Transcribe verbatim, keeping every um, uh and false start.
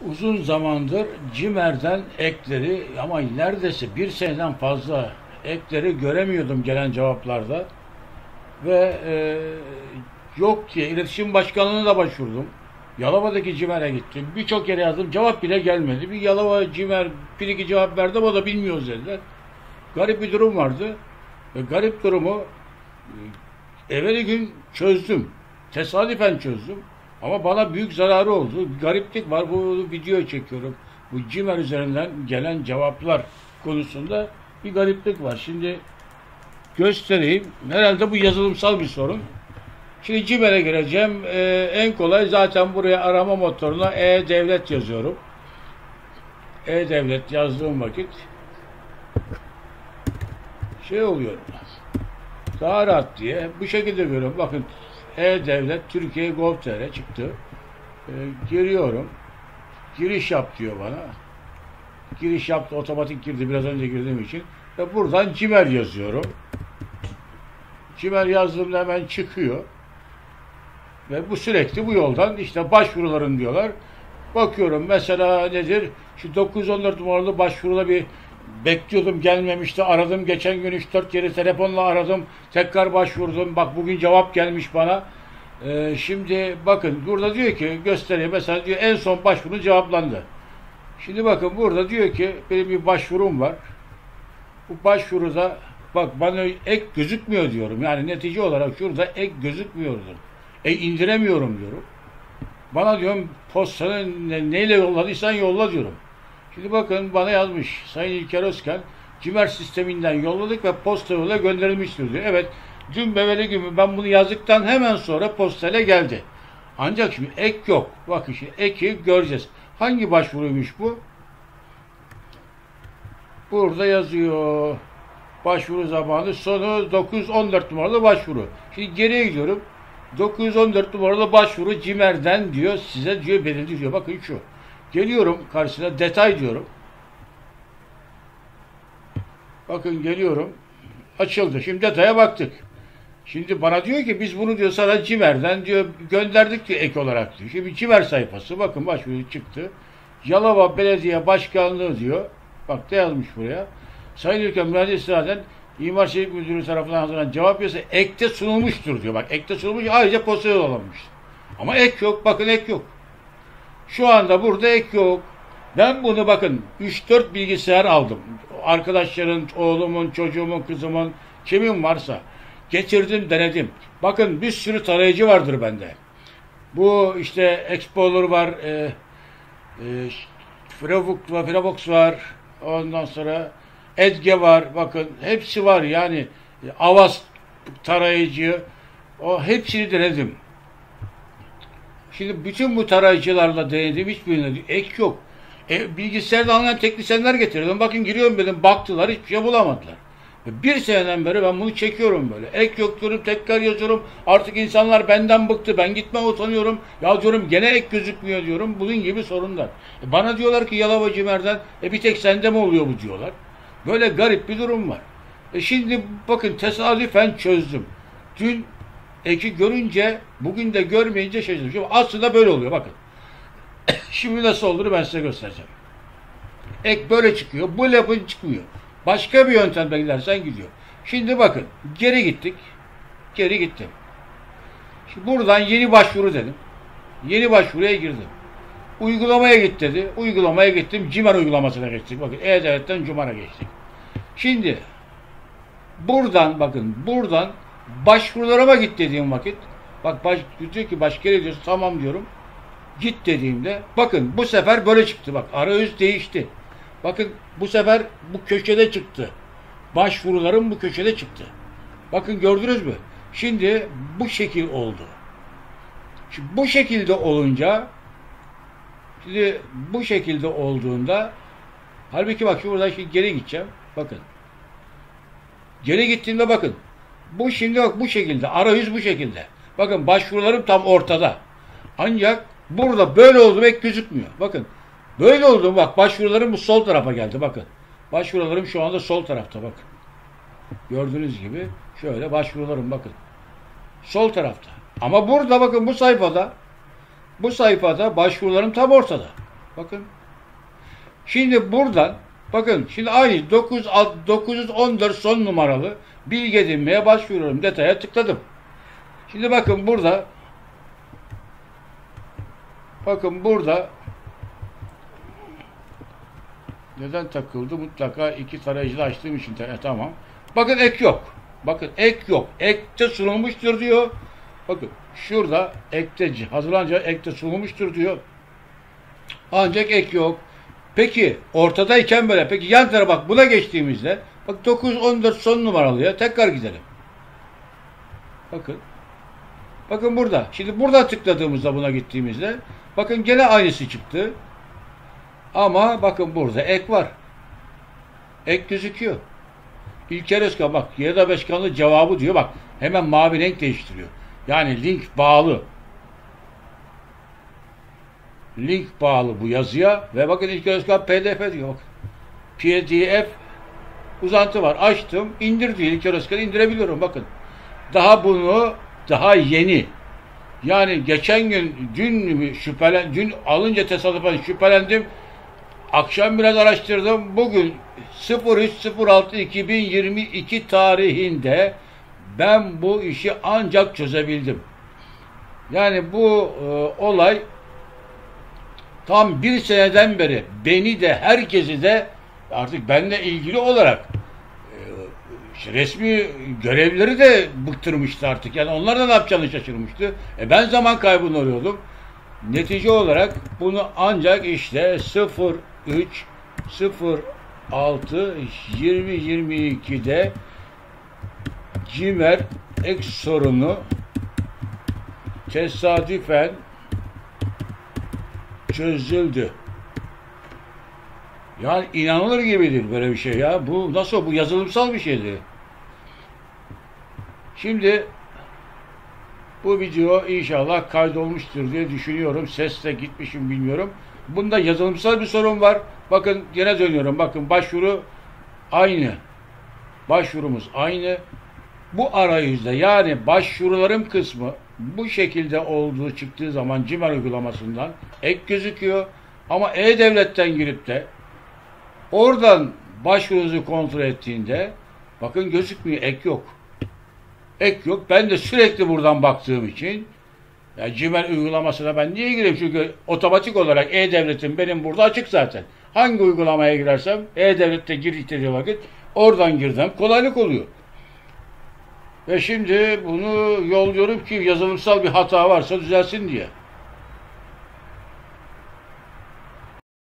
Uzun zamandır CİMER'den ekleri ama neredeyse bir seneden fazla ekleri göremiyordum gelen cevaplarda ve e, yok diye iletişim başkanlığına da başvurdum. Yalova'daki CİMER'e gittim. Birçok yere yazdım. Cevap bile gelmedi. Bir Yalova CİMER bir iki cevap verdi ama o da bilmiyoruz dediler. Garip bir durum vardı. Ve garip durumu e, evveli gün çözdüm. Tesadüfen çözdüm. Ama bana büyük zararı oldu. Bir gariplik var. Bu video çekiyorum. Bu CİMER üzerinden gelen cevaplar konusunda bir gariplik var. Şimdi göstereyim. Herhalde bu yazılımsal bir sorun. Şimdi CİMER'e gireceğim. Ee, en kolay zaten buraya arama motoruna E-Devlet yazıyorum. E-Devlet yazdığım vakit şey oluyor. Daha rahat diye bu şekilde görüyorum. Bakın E-Devlet Türkiye nokta gov nokta tr çıktı. Ee, giriyorum. Giriş yap diyor bana. Giriş yaptı. Otomatik girdi. Biraz önce girdiğim için. Ve buradan CİMER yazıyorum. CİMER yazdığımda hemen çıkıyor. Ve bu sürekli bu yoldan işte başvuruların diyorlar. Bakıyorum mesela nedir? Şu dokuz yüz on dört numaralı başvuruda bir bekliyordum, gelmemişti. Aradım geçen gün üç dört kere telefonla aradım. Tekrar başvurdum. Bak bugün cevap gelmiş bana. Ee, şimdi bakın burada diyor ki göstereyim. Mesela diyor en son başvuru cevaplandı. Şimdi bakın burada diyor ki benim bir başvurum var. Bu başvuruda bak bana ek gözükmüyor diyorum. Yani netice olarak şurada ek gözükmüyordu. E indiremiyorum diyorum. Bana diyorum postanı ne, neyle yolladıysan yolla diyorum. Şimdi bakın bana yazmış Sayın İlker Özkan CİMER sisteminden yolladık ve posta yola gönderilmiştir diyor. Evet dün beveli gibi ben bunu yazdıktan hemen sonra postayla geldi. Ancak şimdi ek yok. Bakın şimdi eki göreceğiz. Hangi başvuruymuş bu? Burada yazıyor. Başvuru zamanı sonu dokuz yüz on dört numaralı başvuru. Şimdi geriye gidiyorum. dokuz yüz on dört numaralı başvuru CİMER'den diyor size diyor verildi diyor. Bakın şu. Geliyorum karşısına detay diyorum. Bakın geliyorum. Açıldı. Şimdi detaya baktık. Şimdi bana diyor ki biz bunu diyor sana CİMER'den diyor gönderdik diyor ek olarak diyor. Şimdi CİMER sayfası bakın başvuru çıktı. Yalova Belediye Başkanlığı diyor. Bak da yazmış buraya. Sayın Ülkem Mühendis İstinaden İmar Şehircilik Müdürlüğü tarafından hazırlanan cevap yazısı ekte sunulmuştur diyor. Bak ekte sunulmuş ayrıca postaya yollamış. Ama ek yok. Bakın ek yok. Şu anda burada ek yok. Ben bunu bakın üç dört bilgisayar aldım. Arkadaşların, oğlumun, çocuğumun, kızımın kimin varsa getirdim, denedim. Bakın bir sürü tarayıcı vardır bende. Bu işte Explorer var, e, e, Firefox var, Firefox var. Ondan sonra Edge var. Bakın hepsi var yani. Avast tarayıcı. O hepsini denedim. Şimdi bütün bu tarayıcılarla denedim. Hiçbirinde ek yok. E, bilgisayarda anlayan teknisyenler getirdim. Bakın giriyorum dedim. Baktılar. Hiçbir şey bulamadılar. Bir seneden beri ben bunu çekiyorum böyle. Ek yok diyorum. Tekrar yazıyorum. Artık insanlar benden bıktı. Ben gitme utanıyorum. Ya diyorum gene ek gözükmüyor diyorum. Bunun gibi sorunlar. E, bana diyorlar ki Yalova CİMER'den e, bir tek sende mi oluyor bu diyorlar. Böyle garip bir durum var. E şimdi bakın tesadüfen çözdüm. Dün eki görünce bugün de görmeyince şaşırdım. Şimdi aslında böyle oluyor bakın. Şimdi nasıl olduğunu ben size göstereceğim. Ek böyle çıkıyor. Bu lafın çıkmıyor. Başka bir yöntemle gidersen gidiyor. Şimdi bakın geri gittik. Geri gittim. Şimdi buradan yeni başvuru dedim. Yeni başvuruya girdim. Uygulamaya git dedi. Uygulamaya gittim. CİMER uygulamasına geçtik. Bakın E-Devlet'ten CİMER'e geçtik. Şimdi buradan bakın buradan başvurularıma git dediğim vakit bak baş, diyor ki başka yere diyorsun tamam diyorum. Git dediğimde bakın bu sefer böyle çıktı. Bak arayüz değişti. Bakın bu sefer bu köşede çıktı. Başvurularım bu köşede çıktı. Bakın gördünüz mü? Şimdi bu şekil oldu. Şimdi bu şekilde olunca şimdi bu şekilde olduğunda halbuki bak şuradan şimdi geri gideceğim. Bakın. Geri gittiğimde bakın. Bu şimdi bak bu şekilde. Arayüz bu şekilde. Bakın başvurularım tam ortada. Ancak burada böyle oldu pek gözükmüyor. Bakın. Böyle oldu bak başvurularım bu sol tarafa geldi bakın. Başvurularım şu anda sol tarafta bakın. Gördüğünüz gibi şöyle başvurularım bakın. Sol tarafta. Ama burada bakın bu sayfada bu sayfada başvurularım tam ortada. Bakın. Şimdi buradan bakın şimdi aynı dokuz yüz on dört son numaralı bilgi edinmeye başvuruyorum. Detaya tıkladım. Şimdi bakın burada bakın burada neden takıldı? Mutlaka iki tarayıcıda açtığım için e, tamam. Bakın ek yok. Bakın ek yok. Ekte sunulmuştur diyor. Bakın şurada ekte hazırlanacak ekte sunulmuştur diyor. Ancak ek yok. Peki ortadayken böyle. Peki yan tarafa bak buna geçtiğimizde bak dokuz yüz on dört son numaralıya tekrar gidelim. Bakın. Bakın burada. Şimdi burada tıkladığımızda buna gittiğimizde bakın gene aynısı çıktı. Ama bakın burada ek var. Ek gözüküyor. İlker Özkan bak Y D A Başkanlığı cevabı diyor bak hemen mavi renk değiştiriyor. Yani link bağlı. Link bağlı bu yazıya ve bakın İlker Özkan P D F diyor. Bak. P D F uzantı var. Açtım. İndir diyor. İlker Özkan'ı indirebiliyorum. Bakın. Daha bunu daha yeni. Yani geçen gün dün şüphelen dün alınca tesadüfen şüphelendim. Akşam biraz araştırdım. Bugün sıfır üç sıfır altı iki bin yirmi iki tarihinde ben bu işi ancak çözebildim. Yani bu e, olay tam bir seneden beri beni de herkesi de artık benimle ilgili olarak e, resmi görevleri de bıktırmıştı artık. Yani onlar da ne yapacağını şaşırmıştı. E ben zaman kaybını arıyordum. Netice olarak bunu ancak işte sıfır üç sıfır altı yirmi yirmi iki'de Cimer ek sorunu tesadüfen çözüldü. Yani inanılır gibi değil böyle bir şey ya. Bu nasıl? Bu yazılımsal bir şeydi. Şimdi bu video inşallah kaydolmuştur diye düşünüyorum. Sesle gitmişim bilmiyorum. Bunda yazılımsal bir sorun var. Bakın yine dönüyorum. Bakın başvuru aynı. Başvurumuz aynı. Bu arayüzde yani başvurularım kısmı bu şekilde olduğu çıktığı zaman Cimer uygulamasından ek gözüküyor. Ama E-Devlet'ten girip de oradan başvurunuzu kontrol ettiğinde bakın gözükmüyor. Ek yok. Ek yok. Ben de sürekli buradan baktığım için ya Cimer uygulamasına ben niye gireyim? Çünkü otomatik olarak E-Devlet'in benim burada açık zaten. Hangi uygulamaya girersem E-Devlet'te girdikleri vakit oradan girdim. Kolaylık oluyor. Ve şimdi bunu yolluyorum ki yazılımsal bir hata varsa düzelsin diye.